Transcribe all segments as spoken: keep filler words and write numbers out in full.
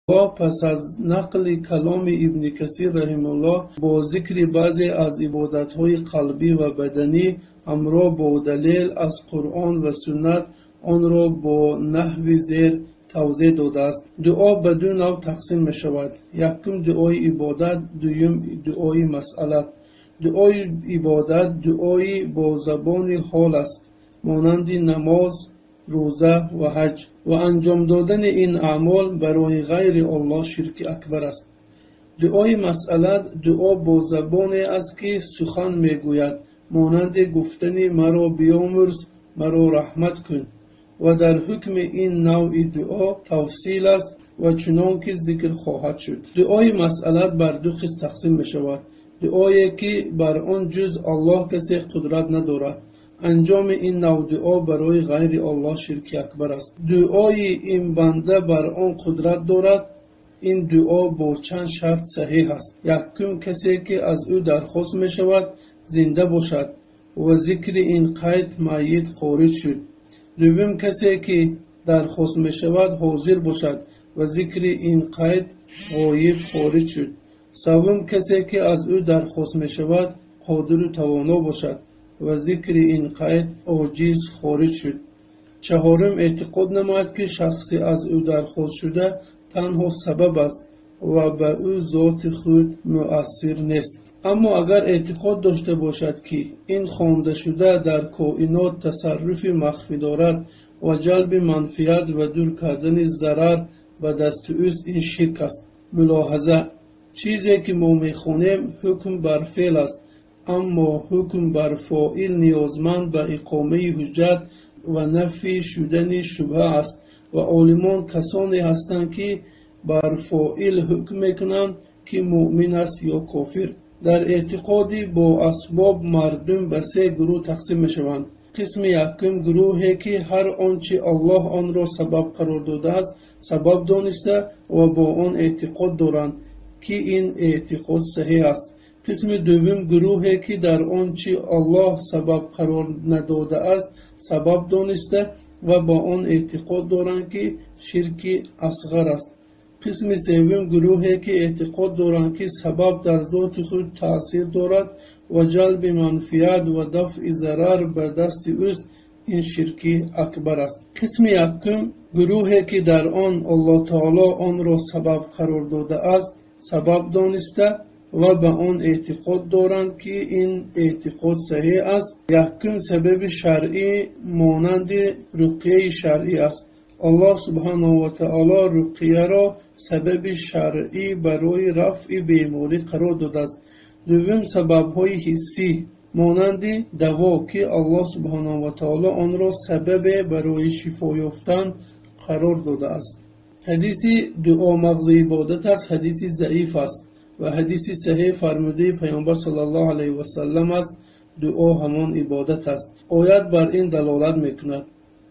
و پس از نقل کلام ابن کثیر رحمه الله با ذکر بعضی از عبادت‌های قلبی و بدنی همراه با دلیل از قرآن و سنت آن را با نحوی زیر توضیح داده است. دعا به دو نوع تقسیم می شود. یکم دعای عبادت، دوم دعای مسئلت. دعای عبادت دعای با زبان حال است، مانند نماز، روزه و حج، و انجام دادن این اعمال برای غیر الله شرک اکبر است. دعای مسئلت دعا با زبانی است که سخن می گوید، مانند گفتن مرا بیامرز، مرا رحمت کن، و در حکم این نوع دعا تفصیل است و چنان که ذکر خواهد شد. دعای مسئلت بر دو قسم تقسیم می شود. دعایی که بر آن جز الله کسی قدرت ندارد، انجام این نوع دعا برای غیر الله شرک اکبر است. دعای این بنده بر آن قدرت دارد، این دعا با چند شرط صحیح است. یکم کسی که از او درخواست می شود زنده باشد و ذکر این قید میت خارج شد. دوم کسی که درخواست می شود حاضر باشد و ذکر این قید غایب خارج شد. سوم کسی که از او درخواست می شود قادر و توانا باشد و ذکر این قید عاجز خارج شد. چهارم اعتقاد نماید که شخصی از او درخواست شده تنها سبب است و به او ذات خود مؤثر نیست. اما اگر اعتقاد داشته باشد که این خوانده شده در کائنات تصرف مخفی دارد و جلب منفعت و دور کردن ضرر به دست اوست، این شرک است. ملاحظه: چیزی که ما میخوانیم حکم بر فعل است، اما حکم بر فاعل نیازمند به اقامه حجت و نفی شدن شبهه است و عالمان کسانی هستند که بر فاعل حکم میکنند که مؤمن است یا کافر. در اعتقادی با اسباب مردم به سه گروه تقسیم میشوند. قسم یکم گروهی که هر آنچه الله آن را سبب قرار داده است سبب دانسته و با آن اعتقاد دارند که این اعتقاد صحیح است. قسم دوم گروهی که در آنچه الله سبب قرار نداده است سبب دانسته و با آن اعتقاد دارند که شرک اصغر است. قسم سوم گروهی که اعتقاد دارند که سبب در ذات خود تأثیر دارد و جلب منفعت و دفع ضرر به دست اوست، این شرک اکبر است. قسم یکم گروهی که در آن الله تعالی آن را سبب قرار داده است سبب دانسته و به آن اعتقاد دارند که این اعتقاد صحیح است. یکم سبب شرعی مانند رقیه شرعی است. الله سبحانه و تعالی رقیه را سبب شرعی برای رفع بیماری قرار داده است. دوم سبب های حسی مانند دوا که الله سبحانه و تعالی آن را سبب برای شفا یافتن قرار داده است. حدیث دعا مغز عبادت است حدیث ضعیف است و حدیث صحیح فرموده پیامبر صلی الله علیه و سلم است دعا همان عبادت است. آیت بر این دلالت میکند: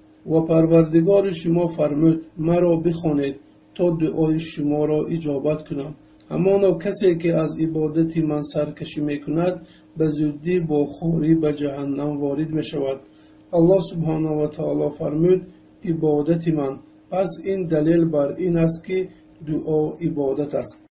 و پروردگار شما فرمود مرا بخوانید تا دعای شما را اجابت کنم. همانا کسی که از عبادت من سرکشی میکند به زودی با خواری به جهنم وارد می شود. الله سبحانه و تعالی فرمود عبادت من. پس این دلیل بر این است که دعا عبادت است.